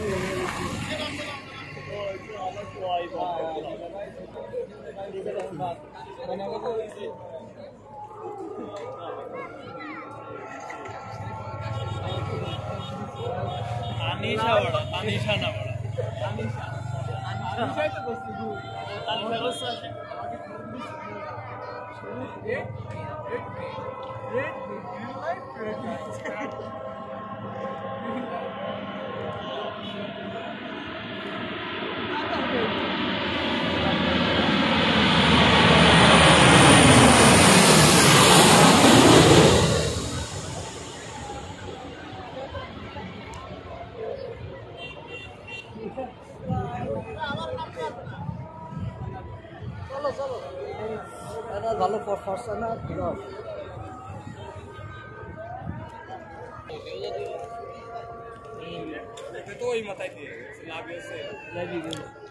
Anisha bada, Anisha na bada. Anisha. Anisha to bosti du. Anisha bosti. চলো এটা ভালো first না বিরাট তো ওই মাথায় দিয়ে লাভ আছে লাভ